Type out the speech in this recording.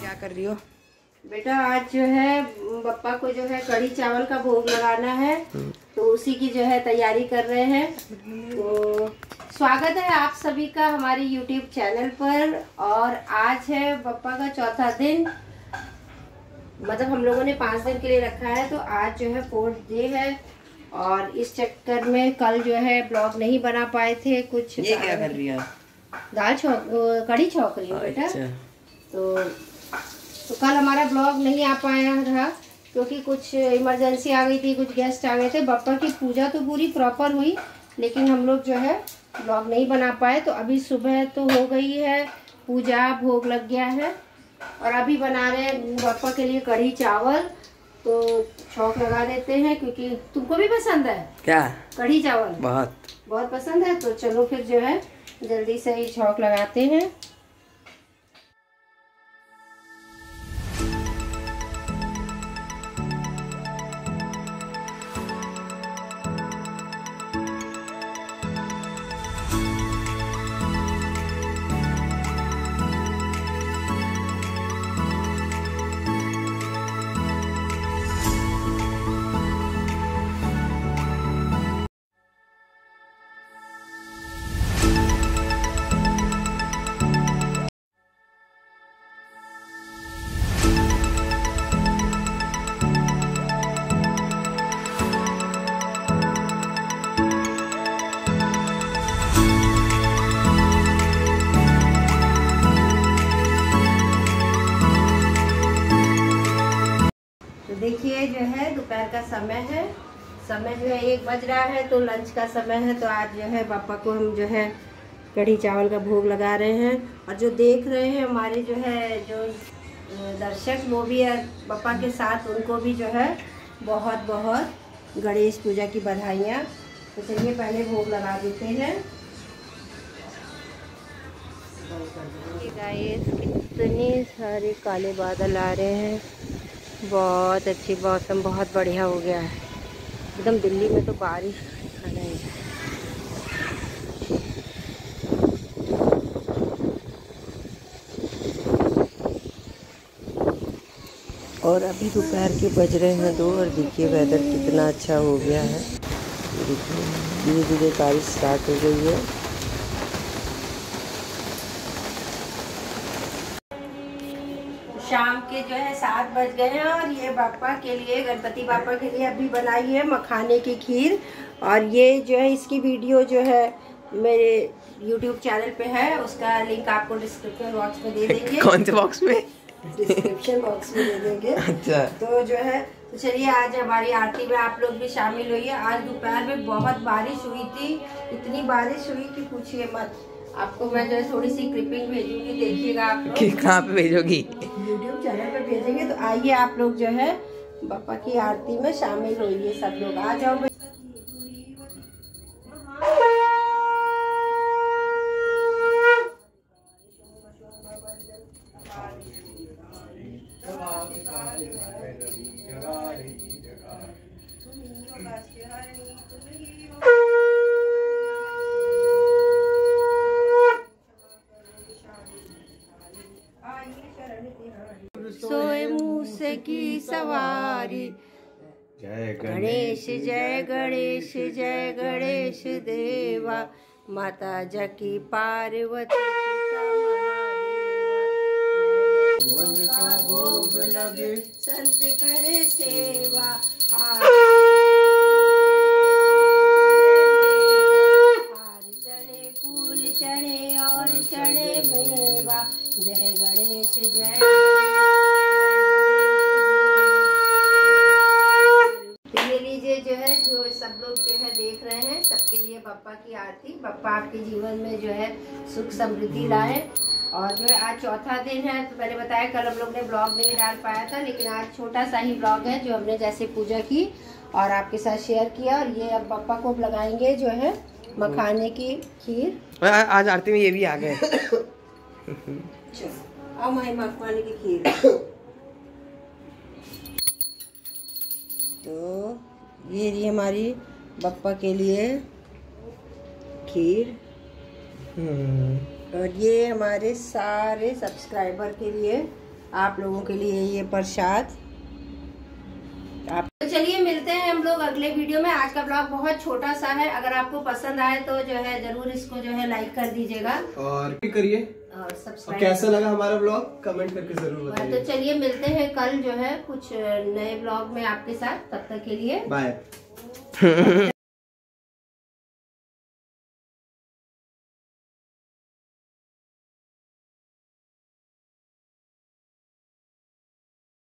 क्या कर रही हो बेटा? आज जो है बप्पा को जो है कढ़ी चावल का भोग लगाना है, तो उसी की जो है तैयारी कर रहे हैं। तो स्वागत है आप सभी का हमारे YouTube चैनल पर। और आज है बप्पा का चौथा दिन, मतलब हम लोगों ने 5 दिन के लिए रखा है, तो आज जो है 4th डे है। और इस चक्कर में कल जो है ब्लॉग नहीं बना पाए थे। कुछ ये क्या कर रही है? कढ़ी छौंक रही हूँ बेटा। अच्छा। तो कल हमारा ब्लॉग नहीं आ पाया था क्योंकि कुछ इमरजेंसी आ गई थी, कुछ गेस्ट आ गए थे। बप्पा की पूजा तो पूरी प्रॉपर हुई, लेकिन हम लोग जो है ब्लॉग नहीं बना पाए। तो अभी सुबह तो हो गई है पूजा, भोग लग गया है और अभी बना रहे हैं बप्पा के लिए कढ़ी चावल। तो छौंक लगा देते हैं क्योंकि तुमको भी पसंद है क्या? कढ़ी चावल बहुत पसंद है। तो चलो फिर जो है जल्दी से ही छौंक लगाते हैं। देखिए जो है दोपहर का समय है, समय जो है 1 बज रहा है, तो लंच का समय है। तो आज जो है पापा को हम जो है कढ़ी चावल का भोग लगा रहे हैं। और जो देख रहे हैं हमारे जो है जो दर्शक, वो भी है पापा के साथ, उनको भी जो है बहुत बहुत गणेश पूजा की बधाइयाँ। तो चलिए पहले भोग लगा देते हैं। गाइस कितने सारे काले बादल आ रहे हैं, बहुत अच्छी मौसम, बहुत बढ़िया हो गया है एकदम। दिल्ली में तो बारिश आ रही है। और अभी दोपहर के बज रहे हैं 2 और देखिए वेदर कितना अच्छा हो गया है। देखिए धीरे धीरे बारिश स्टार्ट हो गई है। शाम के जो है 7 बज गए हैं और ये बापा के लिए, गणपति बापा के लिए अभी बनाई है मखाने की खीर। और ये जो है इसकी वीडियो जो है मेरे YouTube चैनल पे है, उसका लिंक आपको डिस्क्रिप्शन बॉक्स में दे देंगे। कौन से बॉक्स में? डिस्क्रिप्शन बॉक्स में दे देंगे। अच्छा। तो जो है तो चलिए आज हमारी आरती में आप लोग भी शामिल होइए। आज दोपहर में बहुत बारिश हुई थी, इतनी बारिश हुई कि पूछिए मत। आपको मैं जो है थोड़ी सी क्लिपिंग भेजूंगी, देखिएगा आप लोग। कहाँ पे भेजोगी? YouTube चैनल पे भेजेंगे। तो आइए आप लोग जो है बापा की आरती में शामिल होइए, सब लोग आ जाओ। सोए मूसे की सवारी, जय गणेश जय गणेश जय गणेश देवा, माता जकी पार्वती का भोग लगे, संत करे सेवा। हार चढ़े फूल चढ़े और चढ़े मेवा, जय गणेश जय। ये लीजिए जो है, जो सब लोग जो है देख रहे हैं, सबके लिए बप्पा की आरती। बप्पा आपके जीवन में जो है सुख समृद्धि लाए। और जो है आज चौथा दिन है, तो मैंने बताया कल हम लोग ने ब्लॉग नहीं डाल पाया था, लेकिन आज छोटा सा ही ब्लॉग है जो हमने जैसे पूजा की और आपके साथ शेयर किया। और ये अब बप्पा को लगाएंगे जो है मखाने की खीर। आज आरती में ये भी आ गए। अब मखाने की खीर। तो ये रही हमारी बप्पा के लिए खीर। और ये हमारे सारे सब्सक्राइबर के लिए आप लोगों के लिए ये प्रसाद। तो चलिए मिलते हैं हम लोग अगले वीडियो में। आज का ब्लॉग बहुत छोटा सा है, अगर आपको पसंद आए तो जो है जरूर इसको जो है लाइक कर दीजिएगा और करिए और सब्सक्राइब। कैसा लगा हमारा ब्लॉग कमेंट करके जरूर बताइए। तो चलिए मिलते हैं कल जो है कुछ नए ब्लॉग में आपके साथ, तब तक के लिए बाय।